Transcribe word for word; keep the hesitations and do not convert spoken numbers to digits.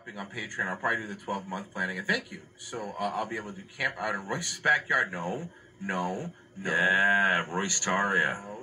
on Patreon, I'll probably do the twelve month planning, and thank you. So uh, I'll be able to camp out in Royce's backyard. No, no, no. Yeah, Roycetaria. No.